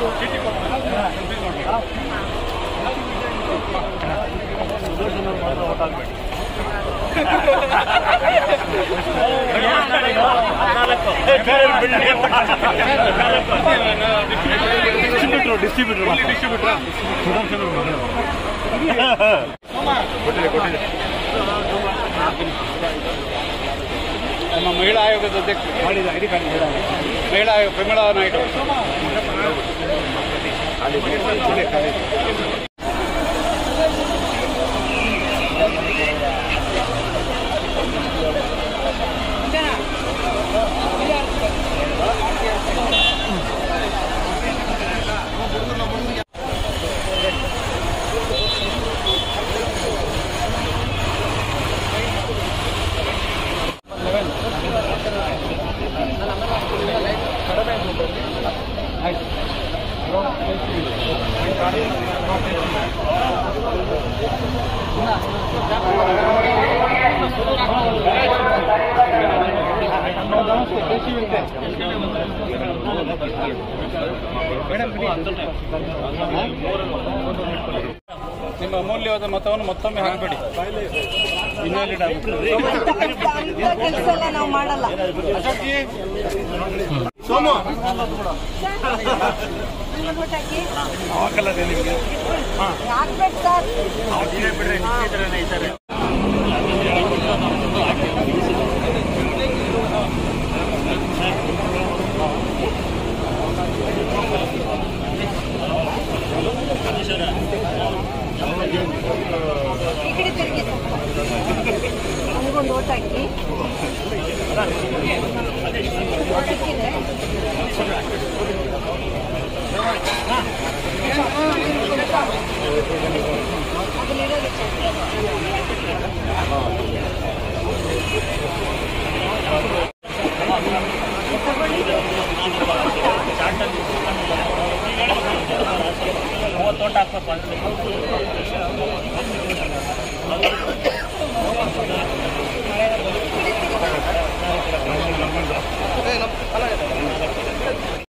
ನಮ್ಮ ಮಹಿಳಾ ಆಯೋಗದ ಅಧ್ಯಕ್ಷ ಮಹಿಳಾ ಆಯೋಗ ಪ್ರಮೀಳಾ ನಾಯ್ಡು. ನಿಮ್ಮ ಅಮೂಲ್ಯವಾದ ಮತವನ್ನು ಮತ್ತೊಮ್ಮೆ ಹಾಕಬೇಡಿ. ನಾವು ಮಾಡಲ್ಲ. ಸೋಮು ಹಾಕ್ಬೇಕು ಸರ್. ಈ ಕಡೆ ತಿರುಗಿ ನನಗೊಂದು ಓಟ್ ಹಾಕಿ. ತೋಟ ಹಾಕ್ಬೇಕು.